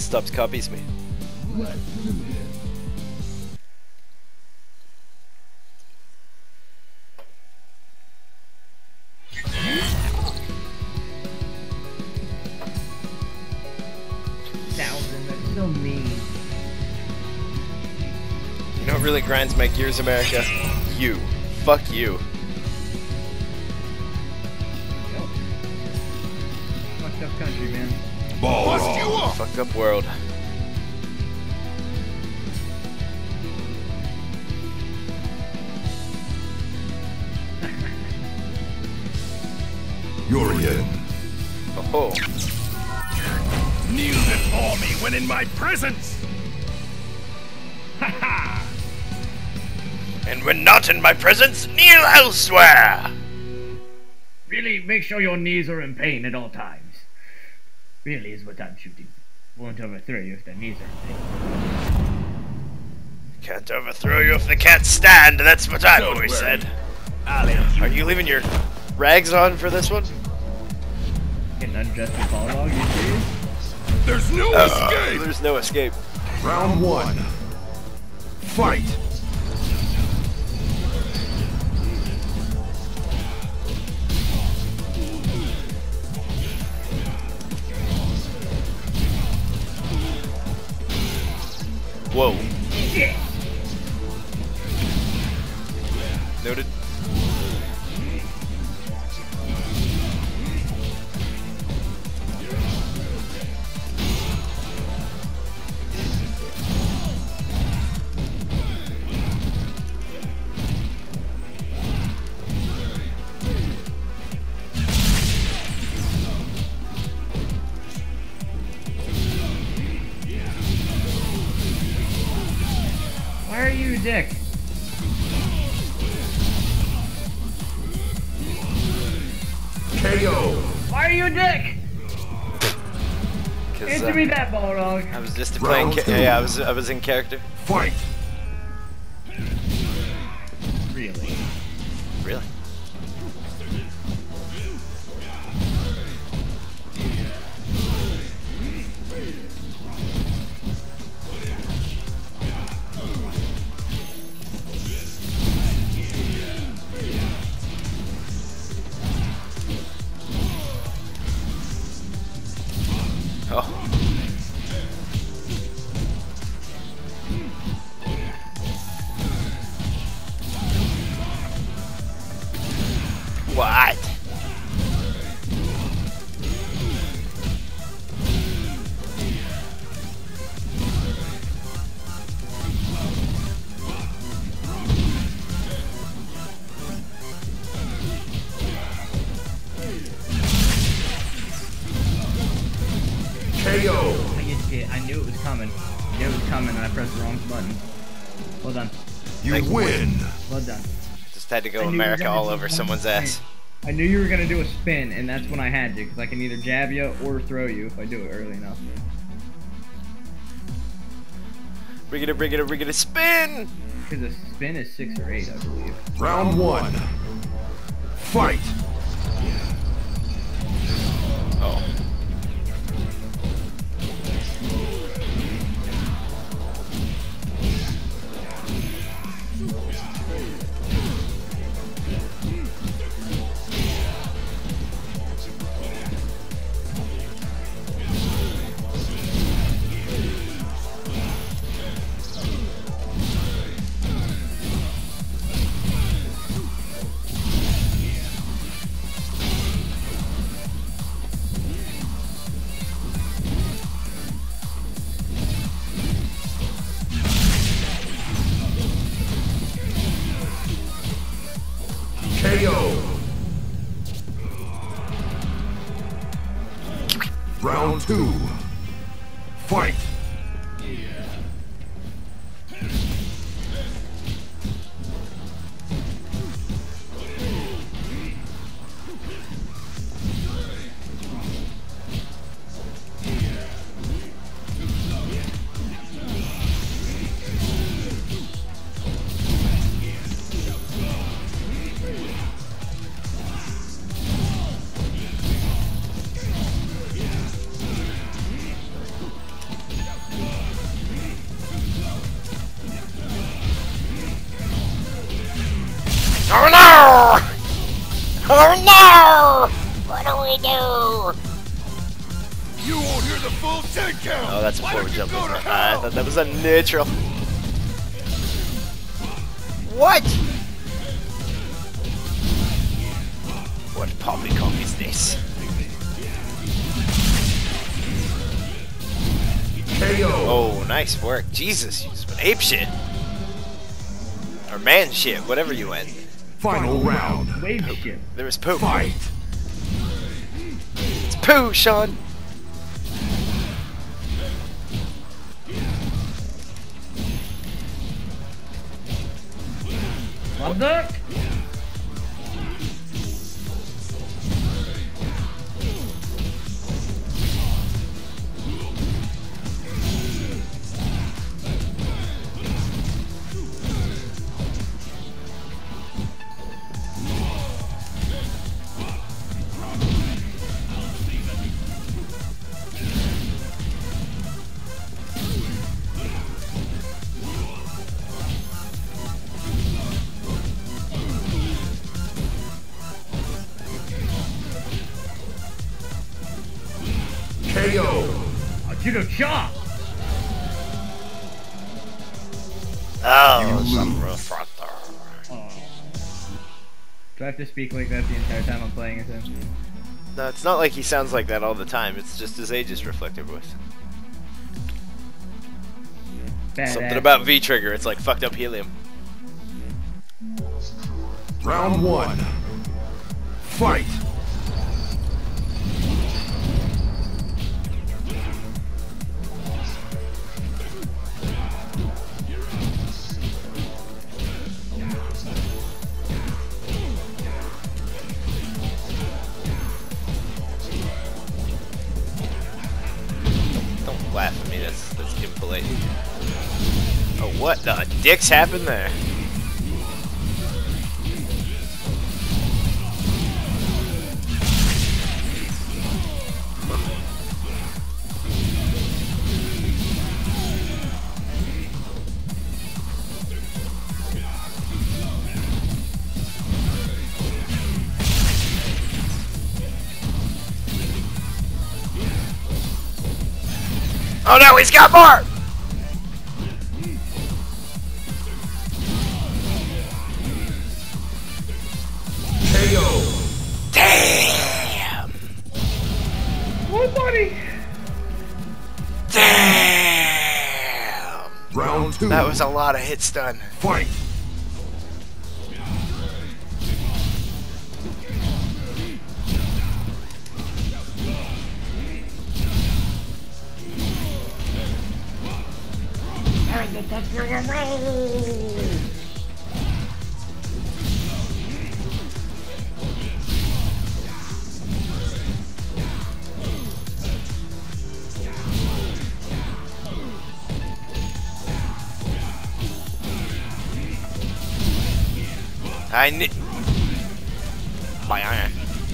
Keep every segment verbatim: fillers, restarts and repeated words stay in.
Stubbs copies me. Thousand, that's so mean. You know what really grinds my gears, America? You. Fuck you. Yep. Fucked up country, man. Bust you up! Fucked up world. You're in. Oh. Kneel before me when in my presence! Ha ha! And when not in my presence, kneel elsewhere! Really, make sure your knees are in pain at all times. Really is what I'm shooting. Won't overthrow you if the knees are in pain. Can't overthrow you if the can't stand, that's what I've Don't always worry. said. Ali, Are you leaving your rags on for this one? Getting undressed in ball log, you serious? there's no Uh, escape! there's no escape. Round one. Fight! Whoa. Yeah. Noted. Why are you a dick? K O! Why are you a dick? Cause, Answer uh, me that, Balrog. I was just playing. Round Ca two. yeah, I was. I was in character. Fight! Really? Really? Oh. What? K O! I get it. I knew it was coming. I knew it was coming and I pressed the wrong button. Well done. You Thank you. win! Well done. Just had to I go knew you were America gonna all do over one someone's spin. ass. I knew you were gonna do a spin, and that's when I had to, because I can either jab you or throw you if I do it early enough. Bring it, bring it, bring it, spin! Because a spin is six or eight, I believe. Round one. Fight! Oh. K O! Round two. Fight! Oh no! What do we do? You won't hear the full ten count. Oh, that's Why before we don't you jump in. go to I hell? thought that was a neutral. What? What poppycock is this? K O. Oh, nice work. Jesus, you just went ape shit. Or man shit, whatever you went. Final round. Wave ship. There was poo. Fight. It's poo, Sean. Conduct. K O. A judo chop. Oh, You some lose. refractor. Oh. Do I have to speak like that the entire time I'm playing as him? No, it's not like he sounds like that all the time. It's just his Aegis reflector voice. Badass. Something about V-Trigger. It's like fucked up helium. Round one. Fight. Don't laugh at me. That's that's impolite. Oh, what the dicks happened there? Oh no, he's got more! K O. Damn! Oh, buddy. Damn! Round two. That was a lot of hit stun. Fight. I kn- My iron.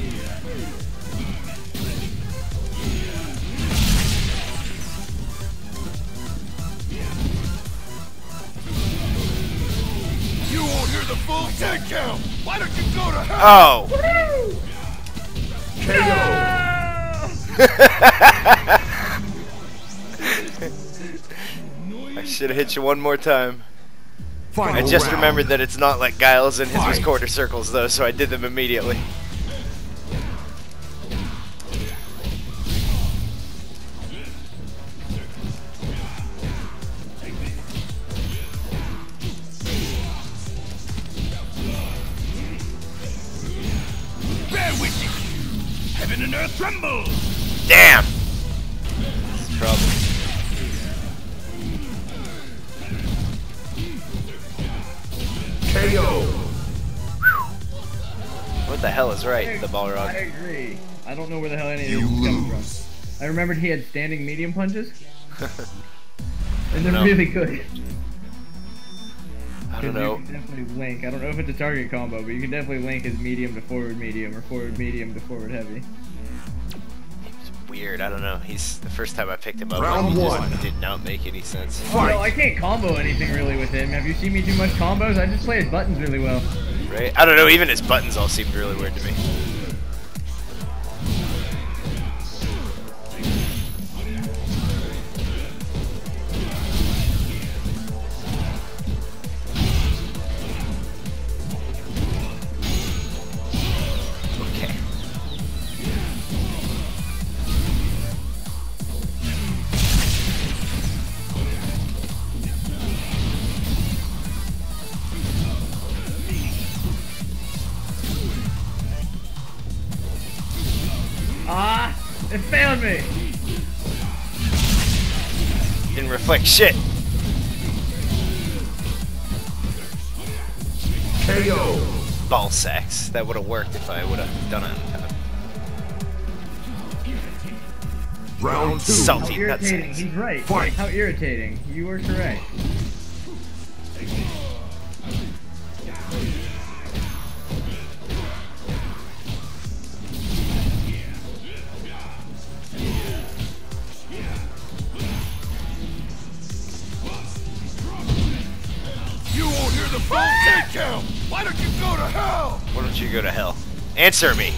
You won't hear the full ten count. Why don't you go to hell? Oh! K O. I should have hit you one more time. Final I just round. remembered that it's not like Giles and his was Fight. quarter circles though, so I did them immediately. Bear with you. Heaven and earth tremble. Damn! This is trouble. K O. What the hell is right, the I Balrog? agree. I don't know where the hell any of You this is coming lose. from. I remembered he had standing medium punches. And they're No. really good. I 'Cause don't know. You can definitely link. I don't know if it's a target combo, but you can definitely link as medium to forward medium or forward medium to forward heavy. It's weird, I don't know. He's the first time I picked him up, Round he just one. did not make any sense. Well, I Fight. can't combo anything really with him. Have you seen me do much combos? I just play his buttons really well. right? I don't know, even his buttons all seemed really weird to me. Okay. Ah, it failed me. Didn't reflect shit. K O. Ball sacks. That would have worked if I would have done it on time. Round two. Salty How irritating. nutsacks. He's right. Fight. How irritating. You were correct. You won't hear the full ten count. Why don't you go to hell? Why don't you go to hell? Answer me.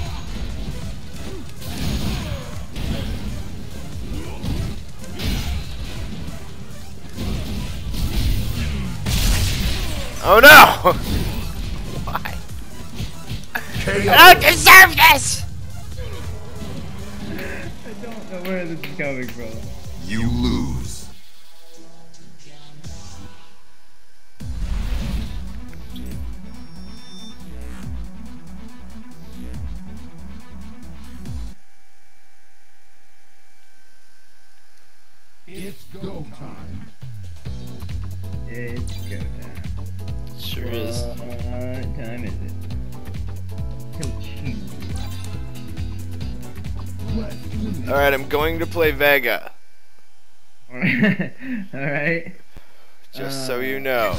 Oh no! Why? K I O. don't deserve this! I don't know where this is coming from. You lose. It's go time. It's go time. Sure is. What time is it? Coach. Alright, I'm going to play Vega. Alright. Just so Uh, you know.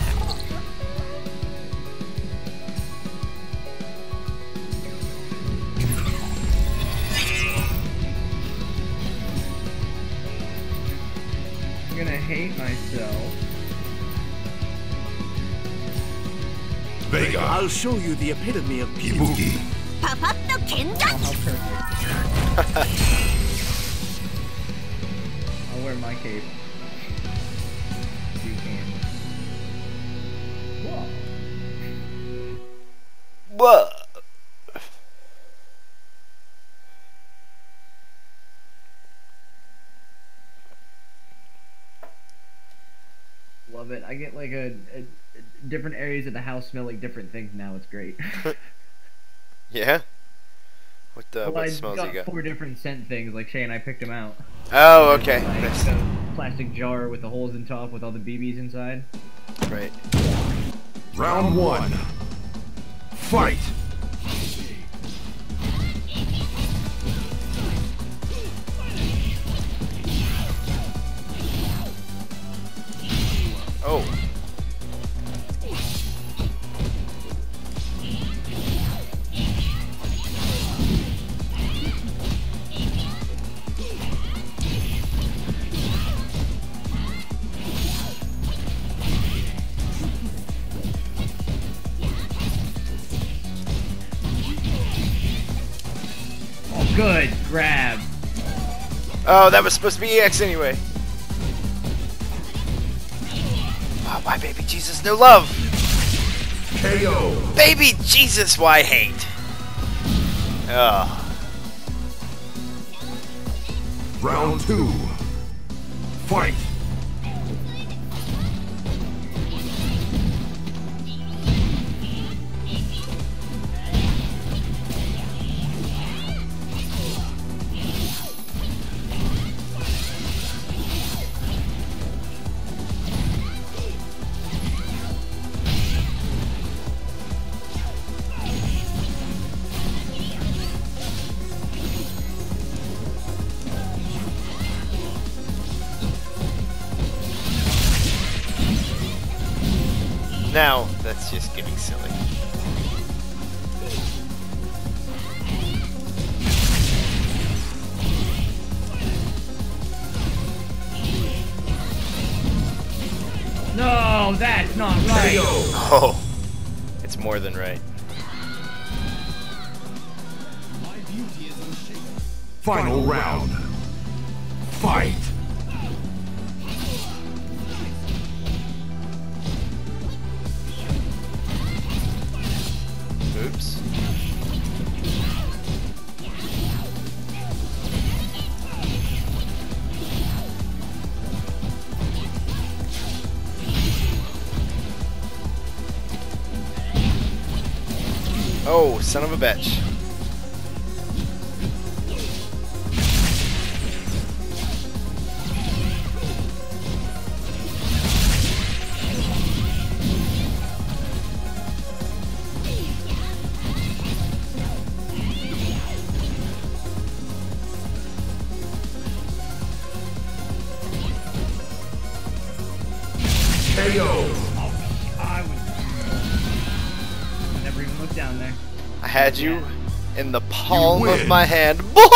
I'm gonna hate myself. Vega. I'll show you the epitome of beauty. Ibuki. パパッと剣 Oh, だ how perfect. I'll wear my cape. You can. Whoa. Whoa. Love it. I get like a, a, a different areas of the house smell like different things now. It's great. Yeah? What, uh, Well, what I smells got you got? four different scent things. Like Shay and I picked them out. Oh, okay. Like Nice. a plastic jar with the holes in top with all the B Bs inside. Right. Round one. Fight. Oh. Oh, good grab. Oh, that was supposed to be E X anyway. Oh, why baby Jesus, no love? K O. Baby Jesus, why hate? Oh. Round two. Fight. Now, that's just getting silly. No, that's not right. K O. Oh. It's more than right. Final round. Fight! Oops. Oh, son of a bitch. K O! I was. Never even looked down there. I had you in the palm You of win. my hand.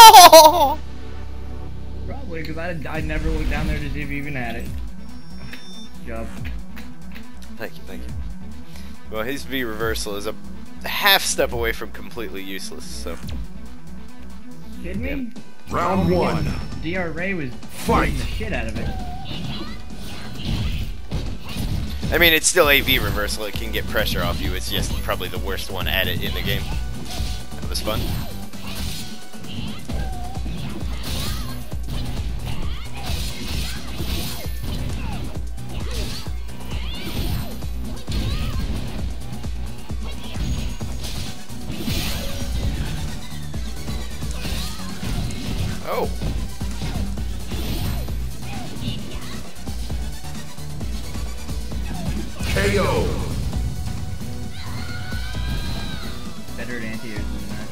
Probably because I, I never looked down there to see if you even had it. Job. Thank you, thank you. Well, his V reversal is a half step away from completely useless, so. Kidding me? Round one. D R Ray was Fight. beating the shit out of it. I mean, it's still a V reversal. It can get pressure off you. It's just probably the worst one at it in the game. That was fun. Oh. K O! Better at anti-airs than that.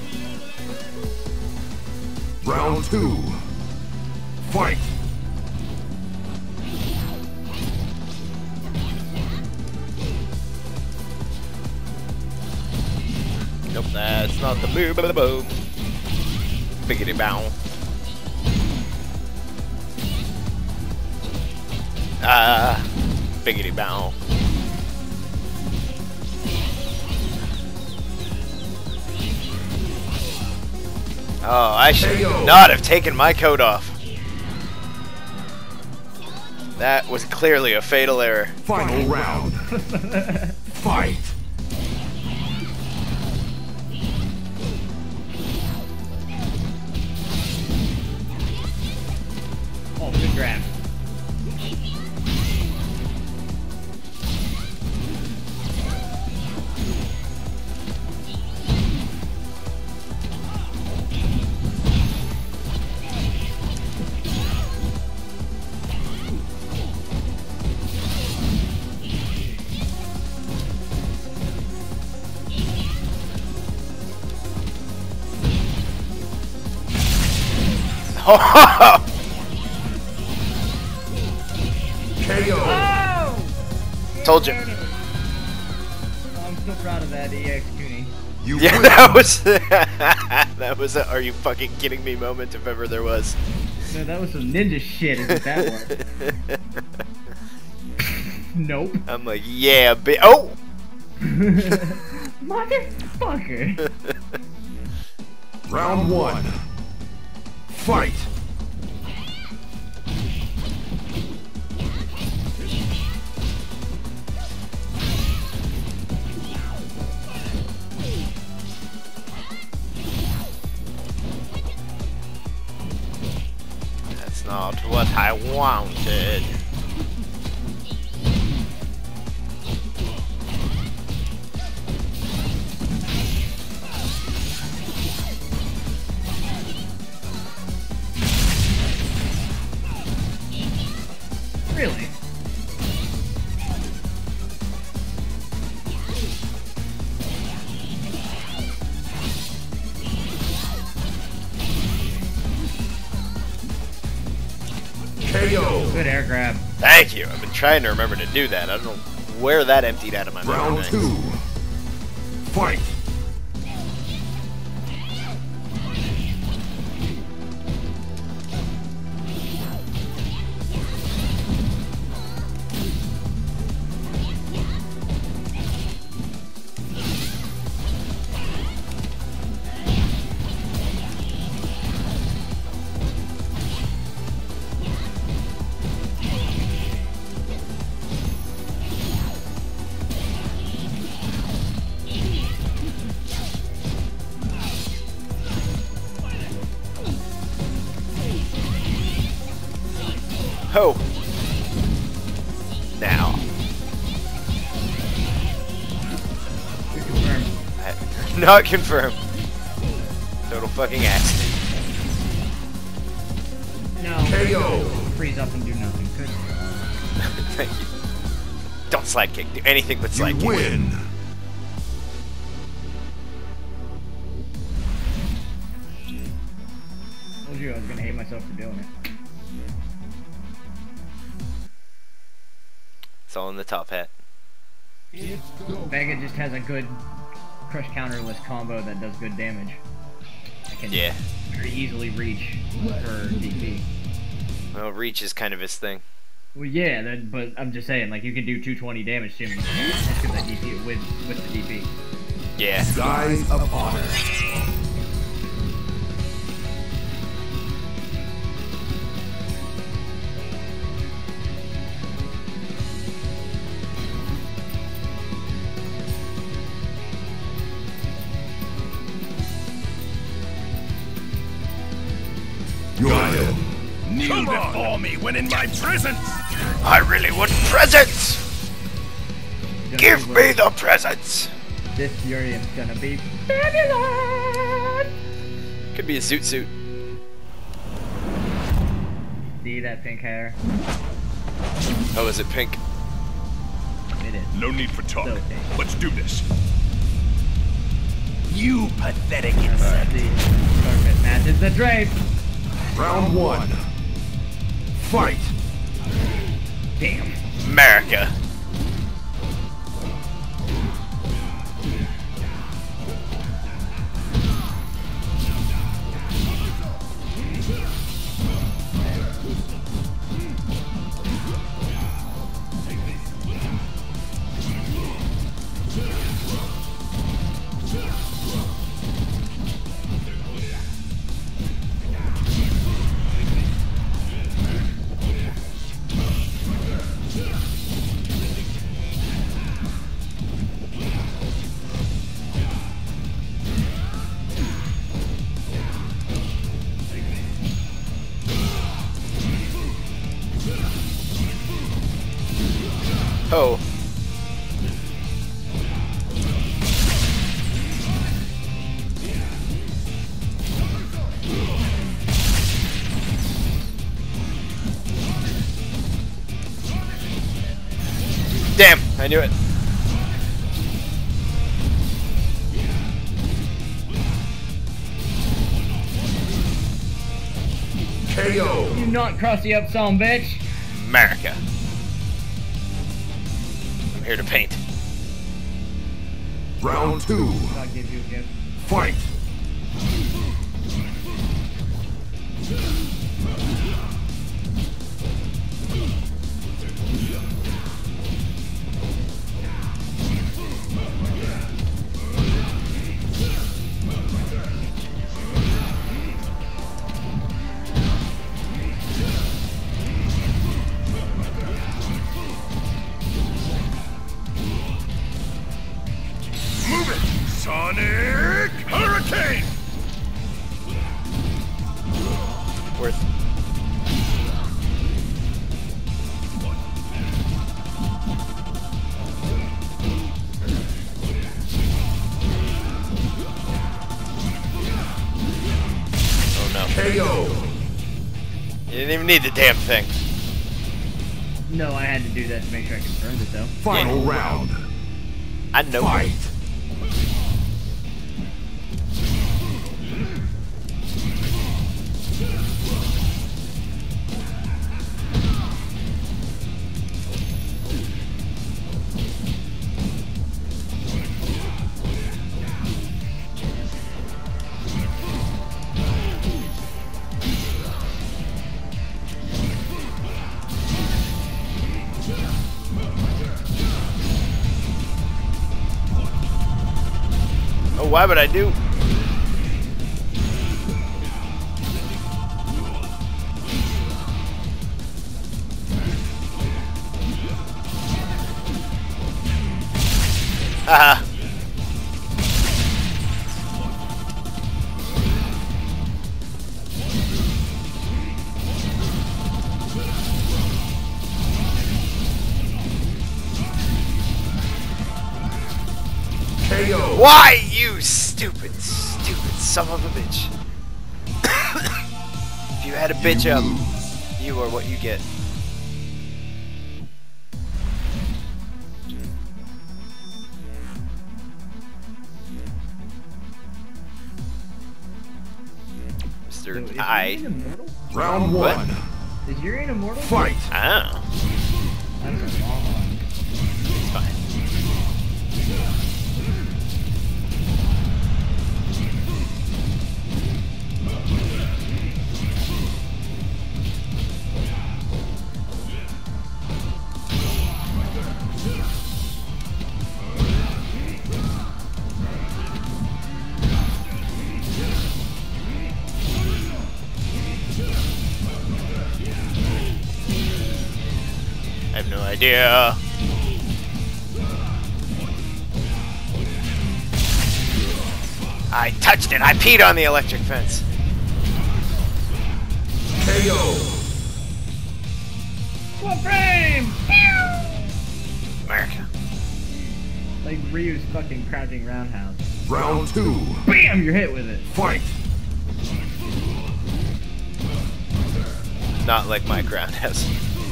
Round two. Fight! Nope, that's not the move. Boom. Biggity bow. Ah, uh, biggity bow. Oh, I should not have taken my coat off. That was clearly a fatal error. Final round. Fight! Oh, good grab. K O! Oh! Told you. Oh, I'm so proud of that, E X Cooney. You Yeah, win. that was that was a "are you fucking kidding me" moment if ever there was. No, that was some ninja shit, is what that was. Nope. I'm like, yeah, bi- oh. Motherfucker. Round one. Fight! That's not what I wanted. Really? K O! Good air grab. Thank you. I've been trying to remember to do that. I don't know where that emptied out of my Round mind. two. Fight! Ho! Now. Confirmed. Not confirmed. Total fucking accident. No. K O. Freeze up and do nothing. Good. Thank you. Don't slide kick. Do anything but You slide kick. win. Told you I was gonna hate myself for doing it. It's all in the top hat. Vega just has a good crush counterless combo that does good damage. I can Yeah. very easily reach her D P. Well, reach is kind of his thing. Well, yeah, that, but I'm just saying, like, you can do two twenty damage to me just because I D P with, with the D P. Yeah. Guys of honor. Got him. Kneel before me when in my presence! I really want presents! Just Give wait. me the presents! This Urian's gonna be fabulous! Could be a zoot suit. See that pink hair? Oh, is it pink? It is. No need for talk. So okay. Let's do this. You pathetic Let's insect. see. Starfit matches the drape! Round one. Fight. Damn. America. Oh. Damn, I knew it. K O. You not crusty up some bitch! America. I'm here to paint. Round two. I'll give you a gift. Fight. Move it! Sonic Hurricane! Worth. Oh no. K O. You didn't even need the damn thing. No, I had to do that to make sure I confirmed it though. Final round. I know. Fight. Oh, why would I do? Haha. Why, you stupid, stupid son of a bitch. If you had a bitch up, you are what you get. Mister So is I. Urian immortal? Round What? one. Is Urian immortal? Fight. Oh, That's a long one. it's fine. I have no idea. I touched it. I peed on the electric fence. K O. What frame? America. Like Ryu's fucking crouching roundhouse. Round two. Bam! You're hit with it. Fight. Not like my roundhouse.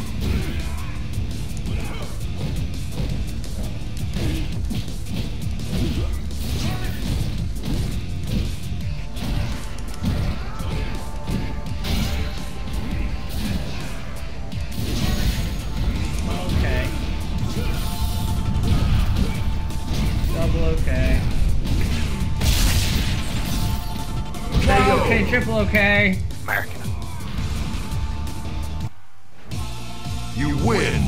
Okay. Double okay. Wow, okay, triple okay. America. You win.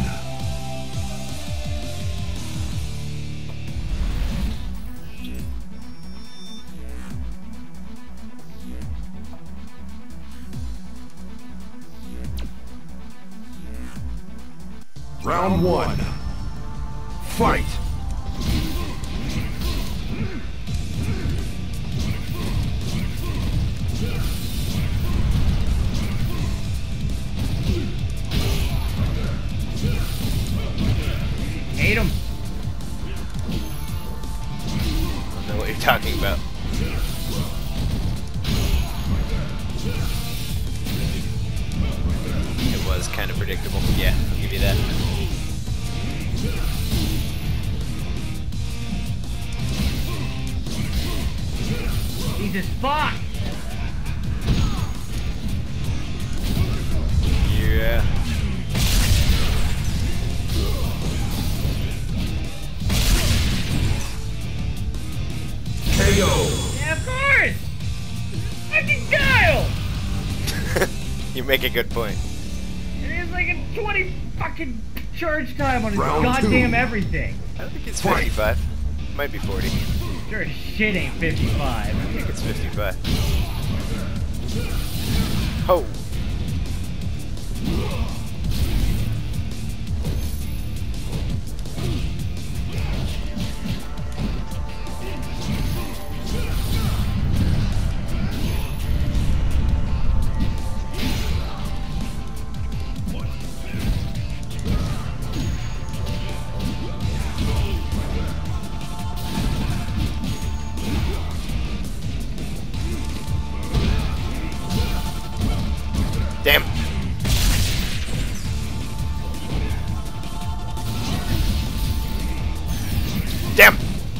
Round one. Fight. Hate him. I don't know what you're talking about. It was kind of predictable. Yeah, I'll give you that. Jesus fuck! Yeah. K O. Yeah, of course! Fucking Guile! You make a good point. It is like a twenty fucking charge time on his Round goddamn two. everything. I think it's Fight. fifty-five. Might be forty. Sure as shit ain't fifty-five. I think it's fifty-five. Oh. Damn. Damn.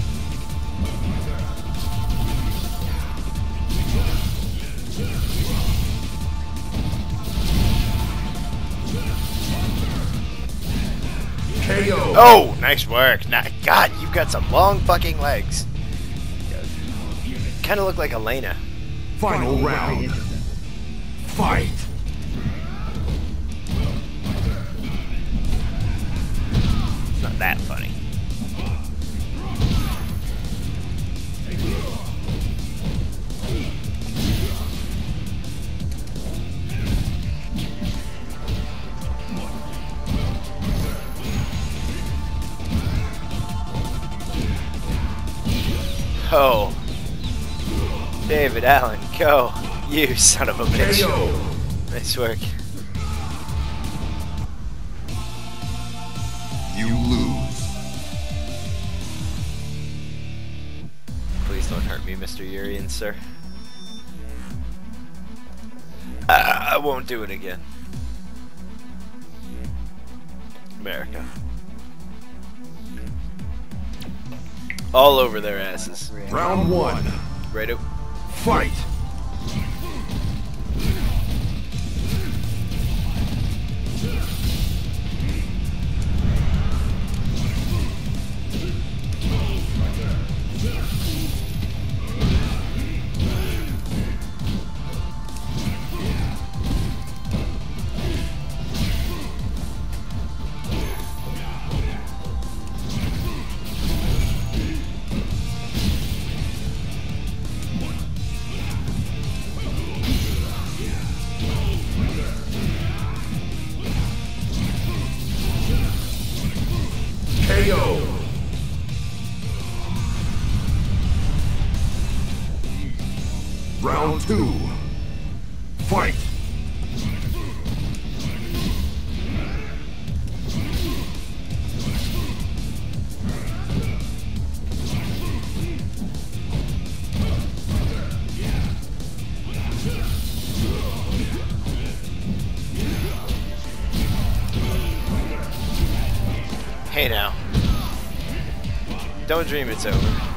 K O. Oh, nice work. Nah, God, you've got some long fucking legs. Kind of look like Elena. Final round. Fight. It's not that funny. Oh. David Allen, go. You son of a bitch. K O. Nice work. You lose. me, Mister Urian, sir. Uh, I won't do it again. America. All over their asses. Round one. Right up. Fight. K O. Round two. Fight. Hey now. Don't dream it's over.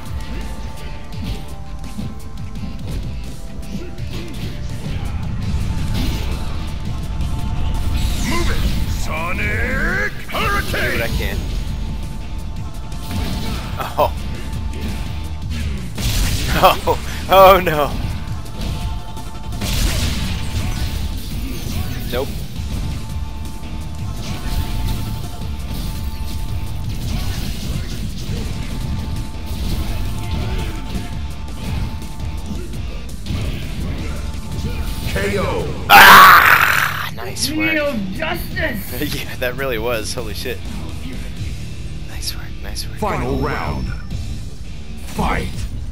Move it! Sonic Do what I Hurricane! can. Oh. Oh. Oh no. Nope. K O. Ah! Nice work. Meal of justice! Yeah, that really was. Holy shit. Nice work. Nice work. Final round. Fight.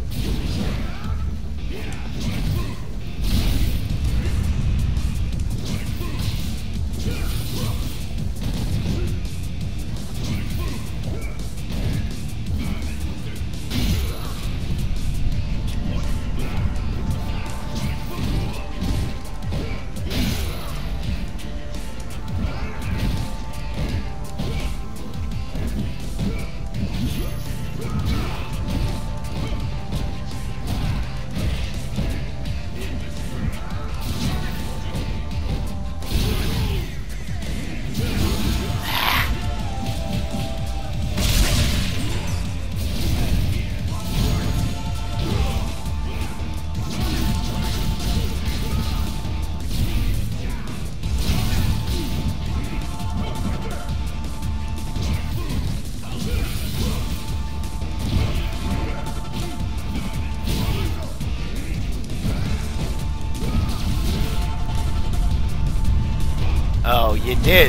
Oh, you did.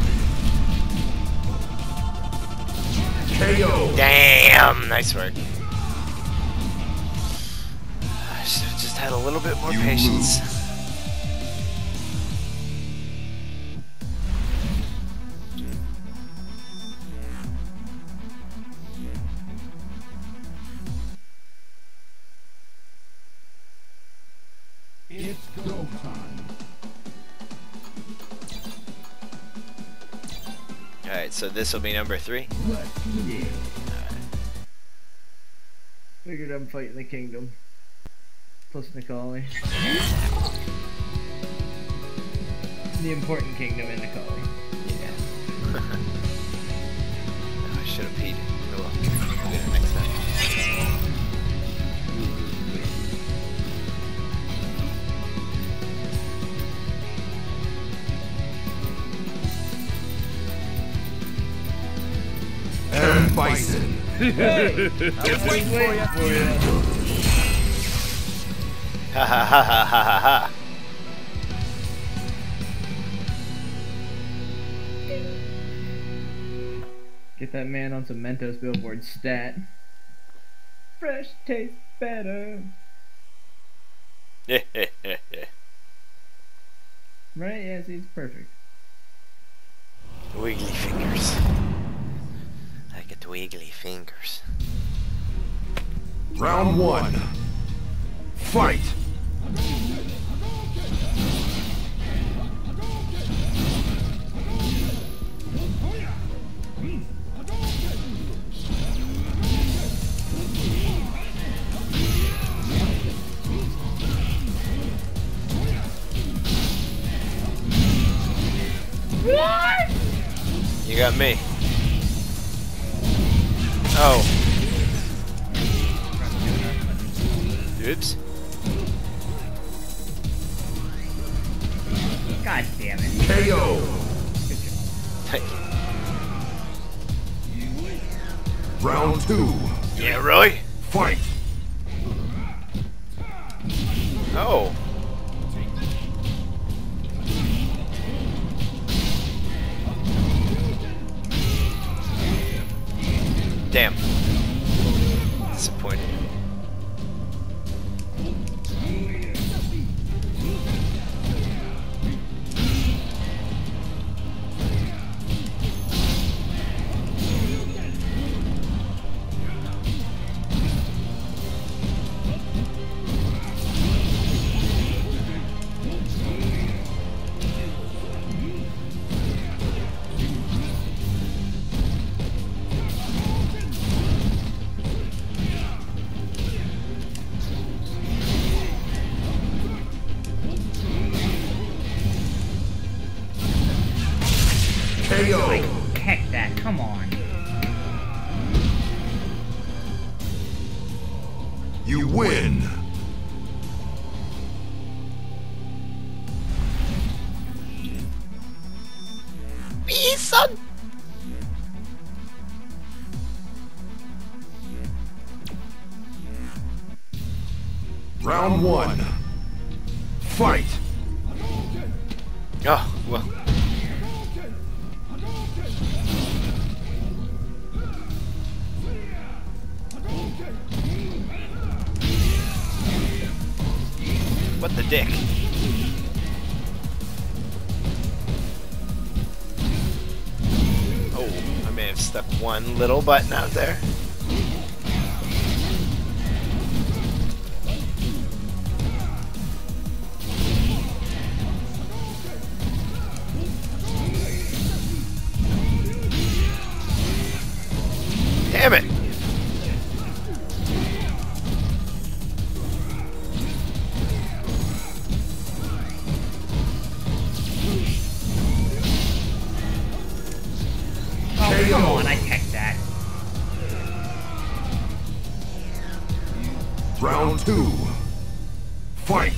K O. Damn. Nice work. I should have just had a little bit more You patience. lose. It's go time. Alright, so this will be number three. Let's begin. Figured I'm fighting the kingdom. Plus Nikali. The important kingdom in Nikali. Yeah. I should have peed. Oh well. I'll do it next time. M. Bison. Just waiting for you. Ha ha ha ha ha ha ha. Get that man on some Mentos billboard stat. Fresh tastes better. Yeah, yeah, yeah, yeah. Right? Yeah, see, it's perfect. Wiggly fingers. I get wiggly fingers. Round one. Fight! What? You got me. Oh. Oops. God damn it. K O! Thank you. Round two. Yeah, Roy? Fight! Oh. Damn. Disappointed. K O! Heck that, come on. You win! Me, son! Round one. Fight! Oh, well. What the dick? Oh, I may have stuck one little button out there. Damn it! Oh, come on, I heck that. Round two. Fight!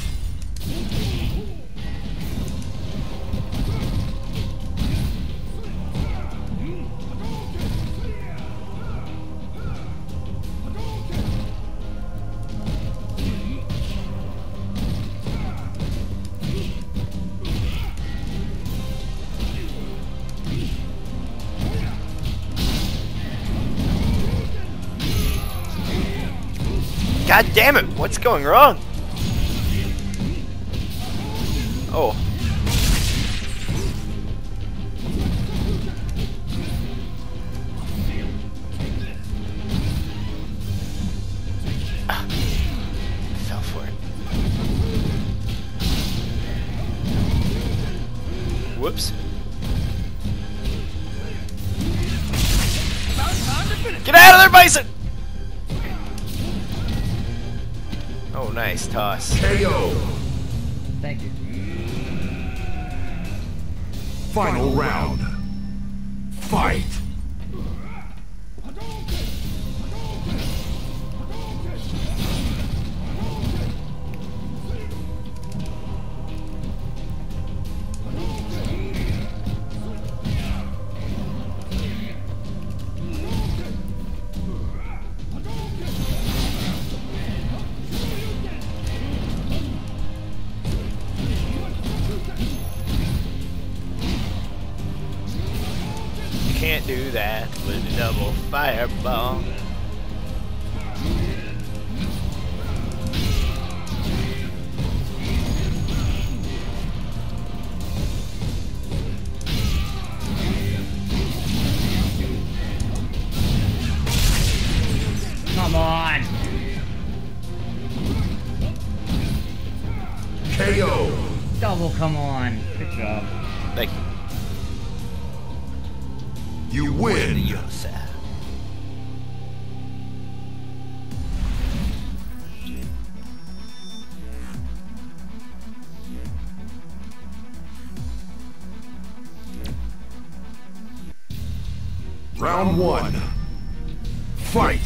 God damn it! What's going wrong? Oh. Ah. Fell for it. Whoops. Get out of there, Bison! Oh, nice toss. K O! Thank you. Final round. Fight! Can't do that with a double fireball. Come on. K O. Double, come on. Good job. Thank you. You win. Yes. Round one. Fight.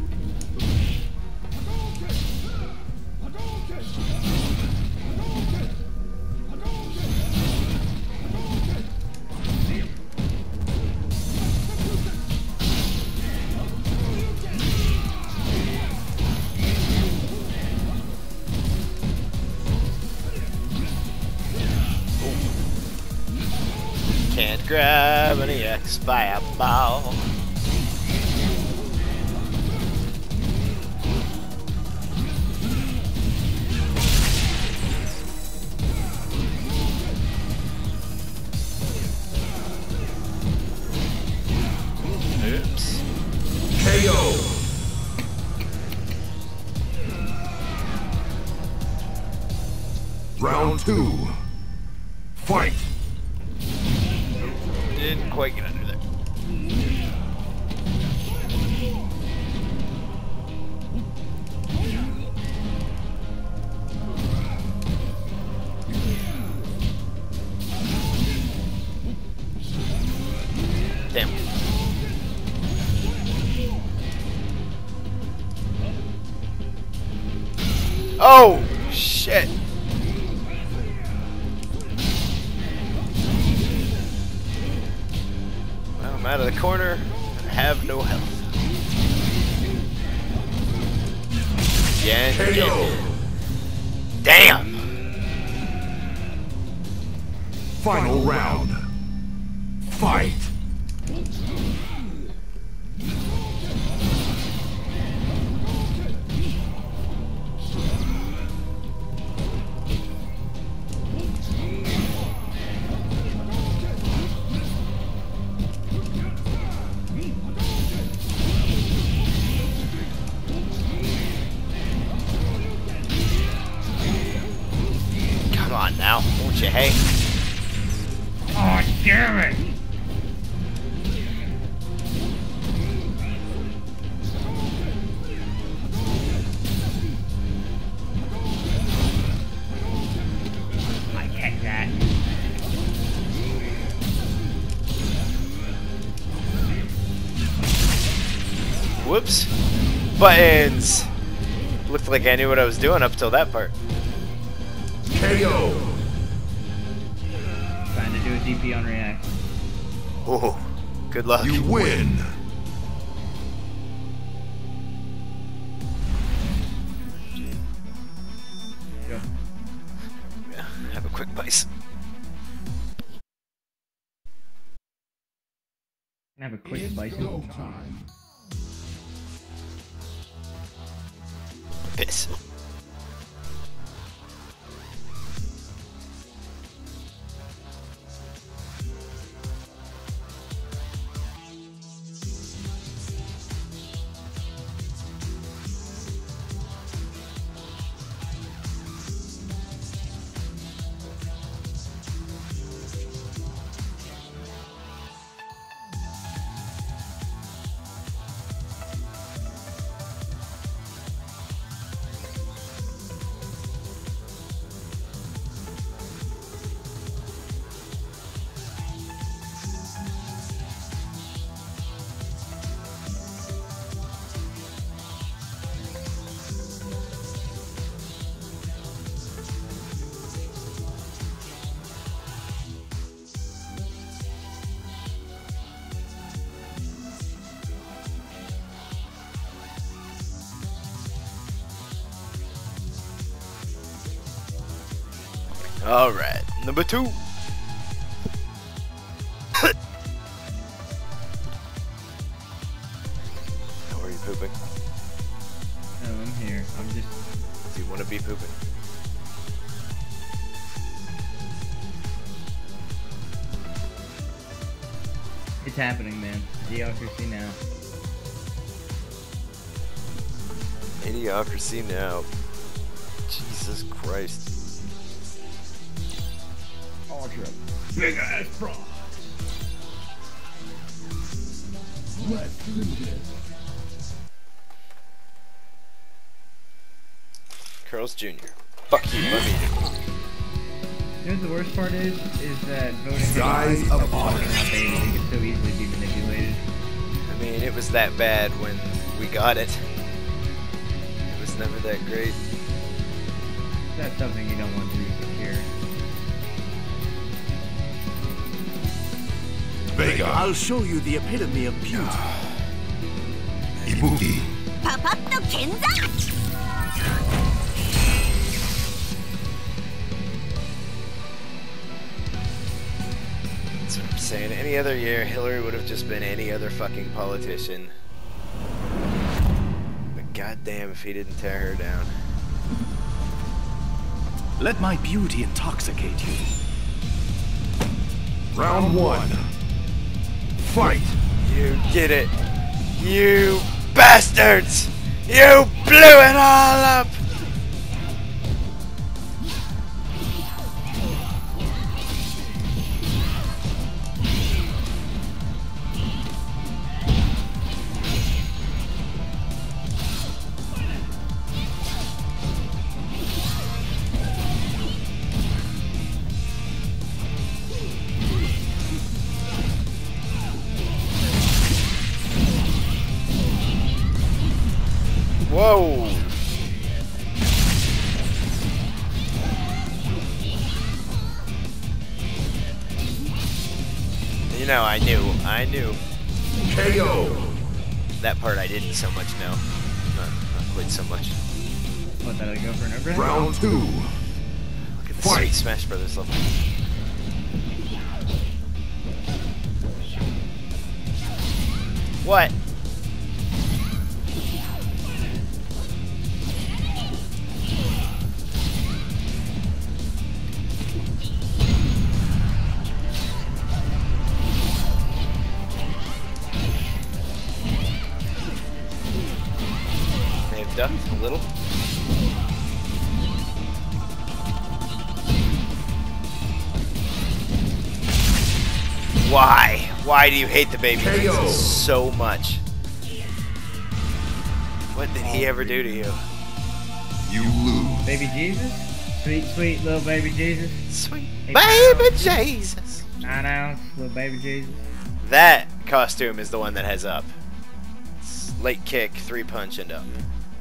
Can't grab any X by a ball. Oops. K O. Round two. Fight. Didn't quite get under there. Damn. Oh, shit. Well, I'm out of the corner. I have no health. Yeah. K O. Damn. Final round. Fight. Come on now, won't you, hey? Oh, damn it! I catch that. Whoops. Buttons. Looked like I knew what I was doing up till that part. K O. Trying to do a D P on react. Oh, good luck. You win. Go. Yeah, have a quick bite. Can I have a quick bison? Piss. Alright, number two. How are you pooping? Oh, I'm here. I'm just... Do you want to be pooping? It's happening, man. Idiocracy now. Idiocracy now. Jesus Christ. structure a big ass bra. Let's do this. Curls Junior Fuck you, let me. You know what the worst part is? Is that voting for Skies Biden of is so honor. outdated, it can so easily be manipulated. I mean, it was that bad when we got it. It was never that great. That's something you don't want to secure. Vega. I'll show you the epitome of beauty. Ibuki. パパッと剣山 That's what I'm saying. Any other year, Hillary would have just been any other fucking politician. But goddamn if he didn't tear her down. Let my beauty intoxicate you. Round one. Fight. You did it. You bastards! You blew it all up! Whoa! You know, I knew, I knew. K O. That part I didn't so much know. Not, not quite so much. What, that'll go for an overhead? Round two. Look at the Fight. sweet Smash Brothers level. What? They've ducked a little. Why? Why do you hate the baby K O. Jesus so much? What did he ever do to you? You lose. Baby Jesus? Sweet, sweet little baby Jesus. Sweet Hey, baby Jesus. Nine ounce little baby Jesus. That costume is the one that has up. It's late kick, three punch, and up.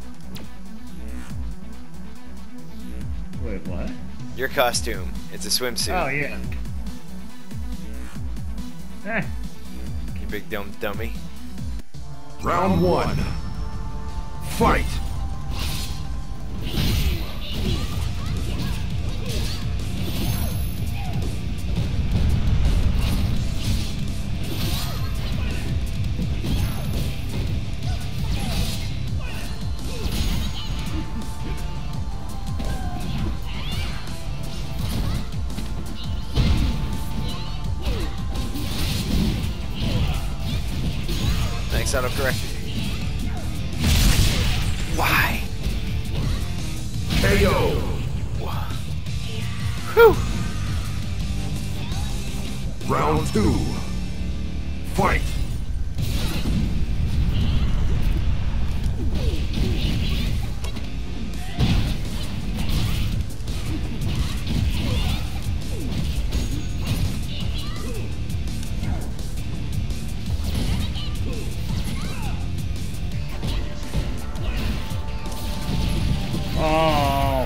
Wait, what? Your costume, it's a swimsuit. Oh, yeah. Eh. You big dumb dummy. Round one. Fight. Thanks, autocorrect. Why? K O. Whew. Round two. Fight. Oh.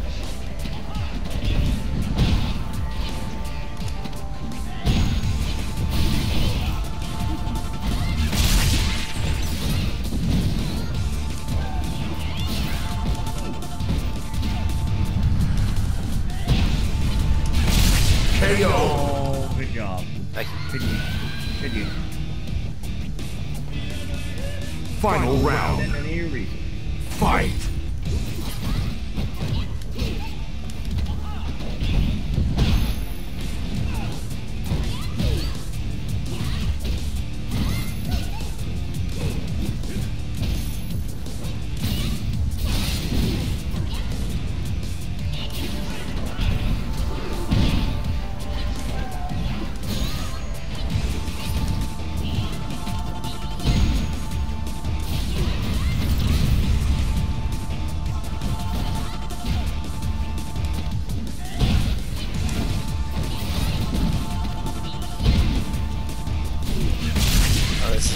K O. Oh, good job. Thank you. Good use. Good use. Final Than round. any reason. Fight.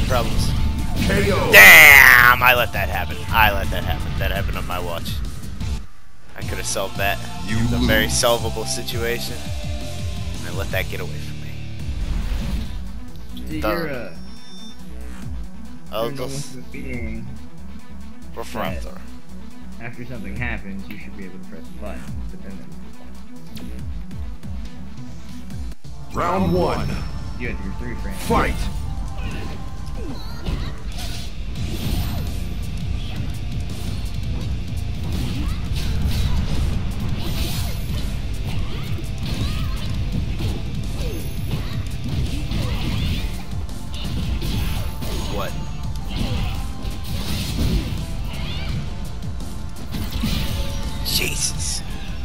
problems. K O. Damn! I let that happen. I let that happen. That happened on my watch. I could have solved that. You It's a very lose. solvable situation. I let that get away from me. See, Done. you're uh, Oh, you're known for being Refractor. after something happens, you should be able to press the button, but then Round one. you have your three frames. Fight. What? Jesus.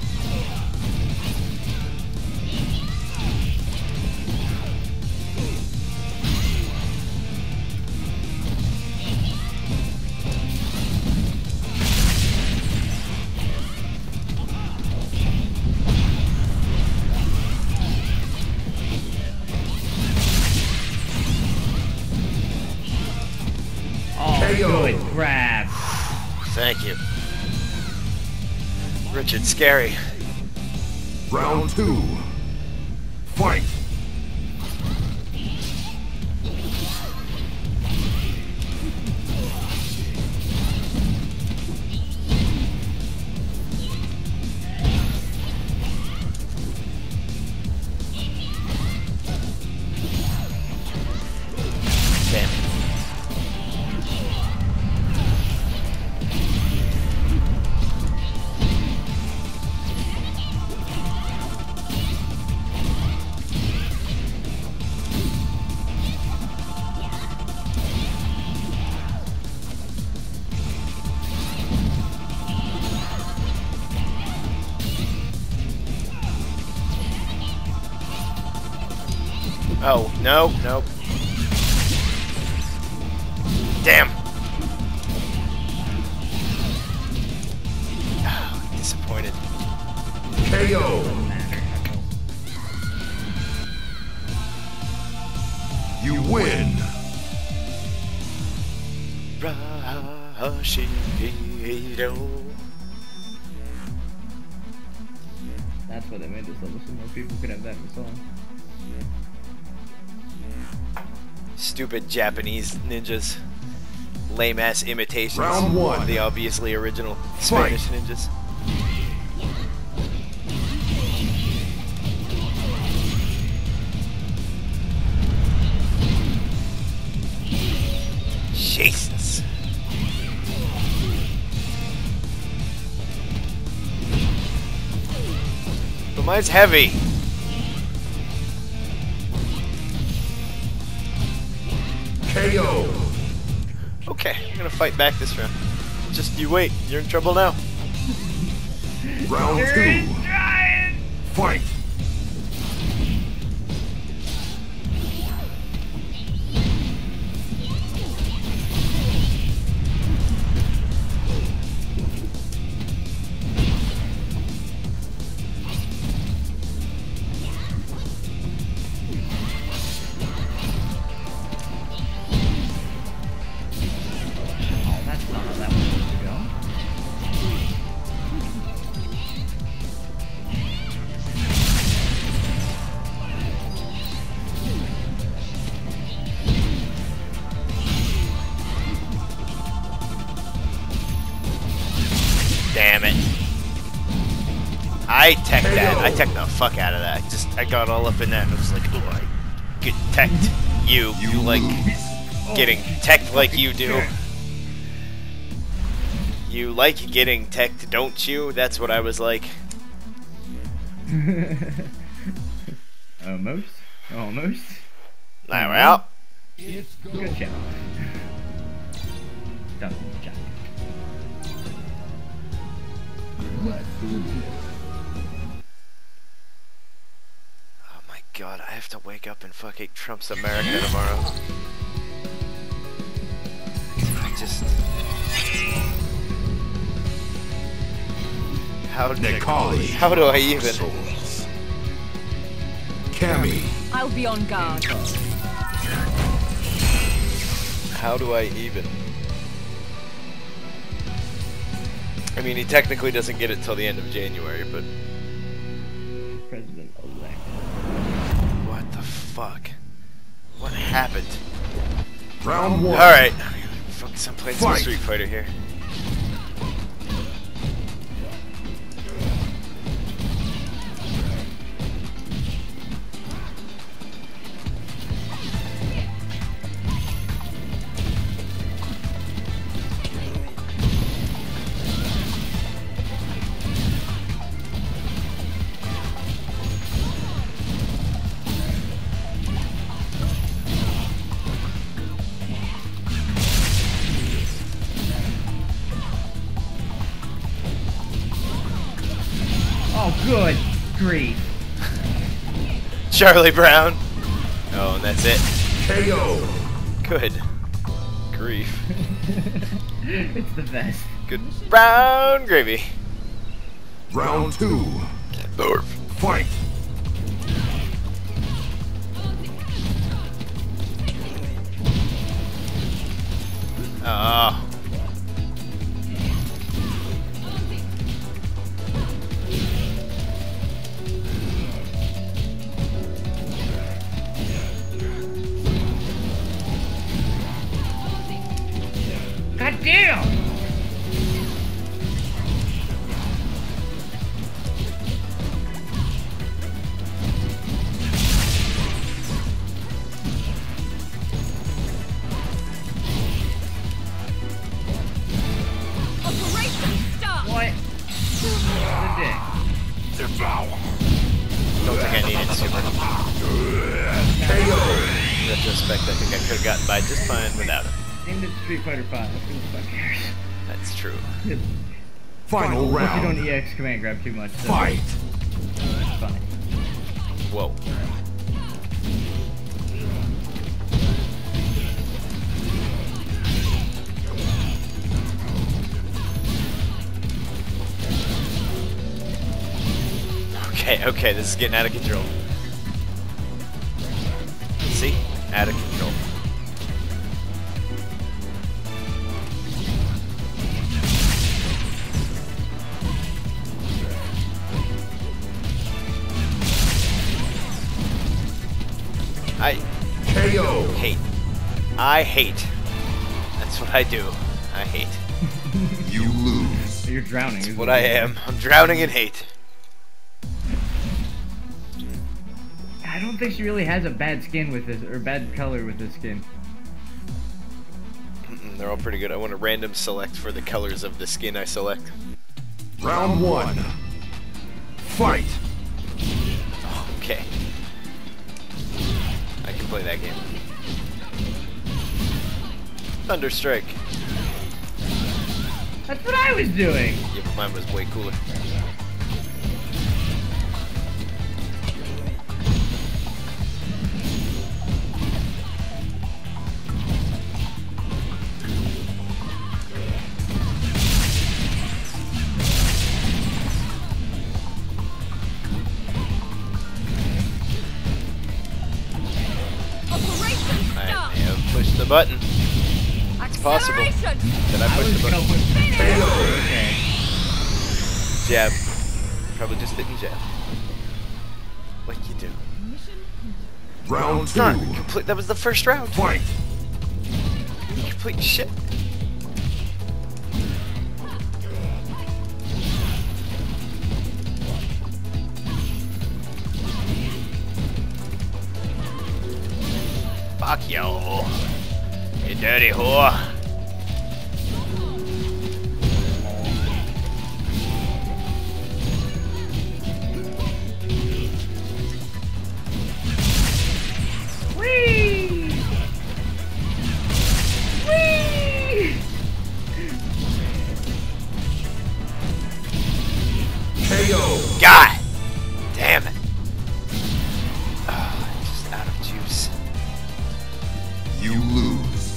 Oh, K O. good grab. Thank you. Richard, scary. Round two. Fight. Damn. Oh, no, nope. Damn. Oh, disappointed. K O. You win. Rashido. That's why they made this level so more people could have that installed. Stupid Japanese ninjas. Lame ass imitations Round one. of the obviously original Fight. Spanish ninjas. Jesus. But mine's heavy. K O. Okay, I'm gonna fight back this round. Just you wait, you're in trouble now. Round two. Fight. Oh, that's not how that was supposed to go. Damn it. I teched that. I teched the fuck out of that. I just I got all up in that and I was like, oh, I get teched. You, you like getting teched like you do. You like getting teched, don't you? That's what I was like. Almost. Almost. Now we're out. Good job. Done. Job. Oh my god, I have to wake up and fucking Trump's America tomorrow. I just... How do, Necali. how do I even... Souls. Cammy. I'll be on guard. how do I even? I mean, he technically doesn't get it till the end of January, but President-elect. what the fuck? What happened? Round one. Alright, focus on playing some Fight. Street Fighter here. Oh, good grief. Charlie Brown. Oh, and that's it. K O. Good grief. It's the best. Good brown gravy. Round two. Fight. Oh. God damn! Operation Stop! What? The dick. Devour. Don't think I needed super. K O. In retrospect, I think I could have gotten by just fine without it. Named it Street Fighter five. Who the fuck cares? That's true. Final Plus, you don't round. E X command grab too much. So Fight. it's fine. Whoa. Okay, okay, this is getting out of control. See? Out of control. I K O. hate. I hate. That's what I do. I hate. You lose. You're drowning. That's is what I am. I'm drowning in hate. I don't think she really has a bad skin with this, or bad color with this skin. Mm-mm, they're all pretty good. I want to random select for the colors of the skin I select. Round one. Fight. Okay. I can play that game. Thunderstrike. That's what I was doing. Yeah, but mine was way cooler. Operation I Stop! may have pushed the button. It's possible. Acceleration! Did I I push was the button? going. K O. Okay. Jab. Probably just didn't jab. Like you do. Round two. Darn, complete. That was the first round. Fight. You complete shit. Fuck you. You dirty whore. Whee! Whee! K O. God damn it. Oh, I'm just out of juice. You lose.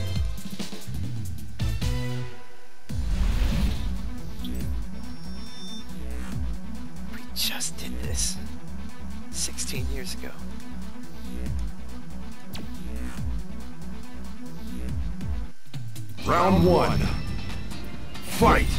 We just did this sixteen years ago. Round one. Fight!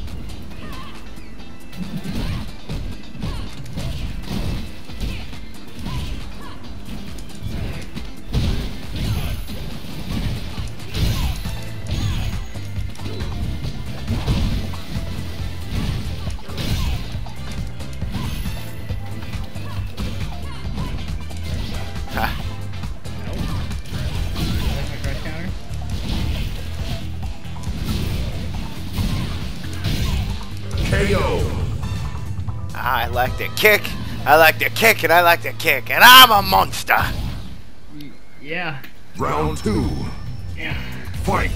K O. I like to kick, I like to kick, and I like to kick, and I'm a monster! Yeah. Round two. Yeah. Fight!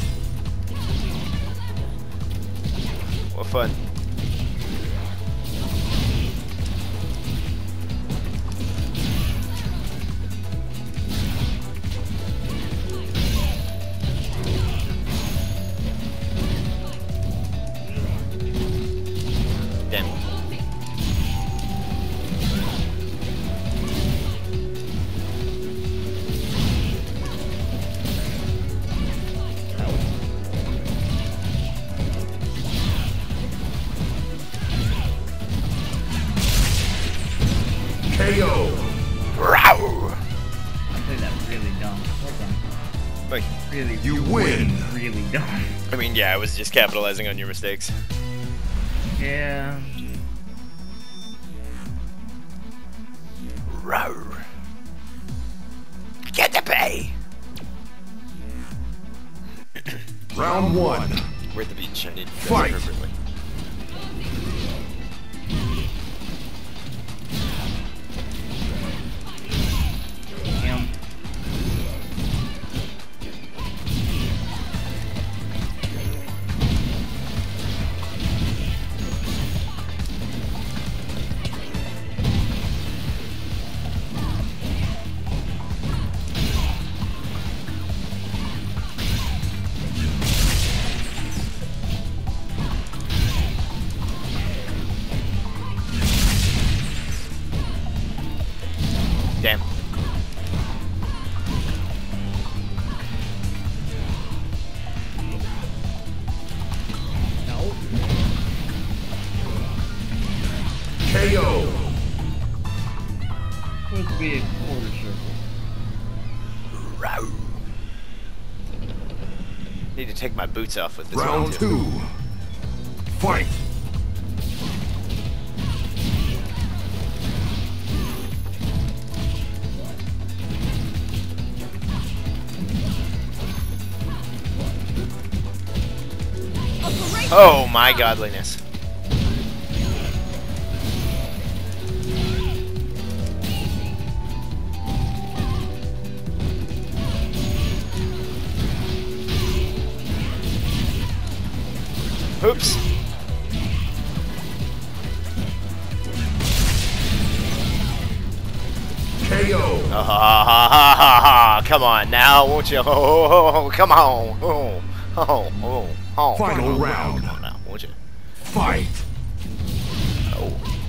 What fun. Damn. K O. Row! I played that really dumb. Well done. Like, Really, You win. really dumb. I mean, yeah, I was just capitalizing on your mistakes. Yeah. Row. Get the pay! Round one. We're at the beach, I need to dress Fight. appropriately. Damn. Damn. No. K O. Supposed to be a quarter circle. Row. Need to take my boots off with this one Round too. two. Fight! Oh my godliness. Oops. K O. Oh, ha, ha, ha, ha, ha. Come on now, won't you? Oh, oh, oh, come on. Oh, oh, oh, oh. Final round. Come on now, won't you? Fight! Oh.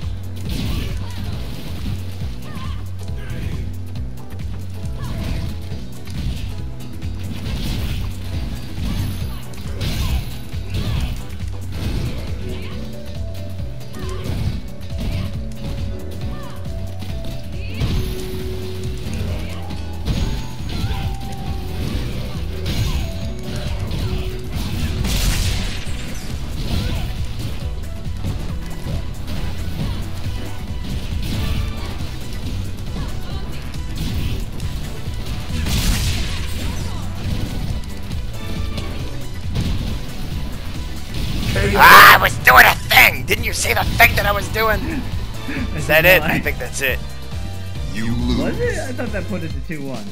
K O. Ah, I was doing a thing! Didn't you see the thing that I was doing? Is that it? I think that's it. You lose. Was it? I thought that put it to two one.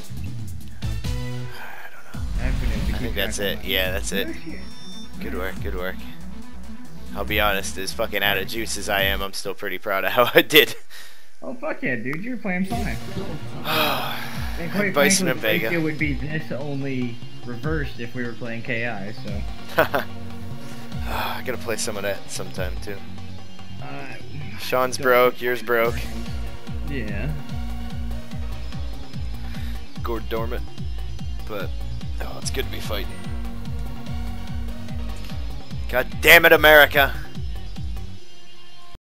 I don't know. I I think that's it. Yeah, that's it. Good work, good work. I'll be honest, as fucking out of juice as I am, I'm still pretty proud of how I did. Oh fuck yeah, dude! You're playing fine. And quite Bison and frankly, Vega. it would be this only reversed if we were playing K I. So. I gotta play some of that sometime too. Uh, Sean's broke, yours broke. yeah. Gored dormant. But oh, it's good to be fighting. God damn it, America.